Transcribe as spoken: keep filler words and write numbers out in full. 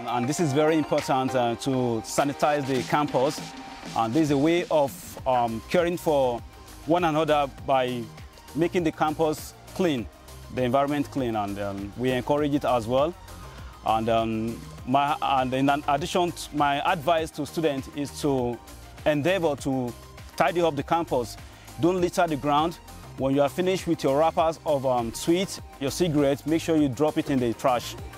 and this is very important uh, to sanitize the campus. And this is a way of um, caring for one another by making the campus clean, the environment clean, and um, we encourage it as well. And, um, my, and in addition, my advice to students is to endeavor to tidy up the campus. Don't litter the ground. When you are finished with your wrappers of um, sweets, your cigarettes, make sure you drop it in the trash.